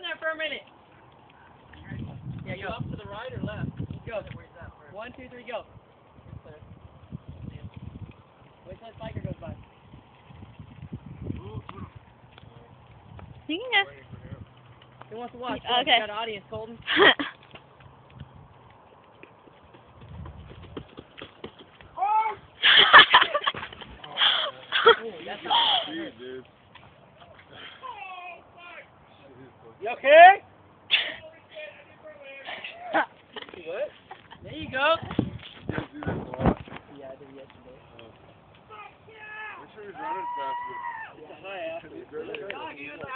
there for a minute. Yeah, go. Up to the right or left? Go. 1, 2, 3, go. Wait till the biker goes by. You can go. Who wants to watch? Okay. Got an audience, Colton. That's dude. You okay? What? There you go. You guys do this a lot. Yeah, I did yesterday. I'm sure he's running fast, It's a high but he's really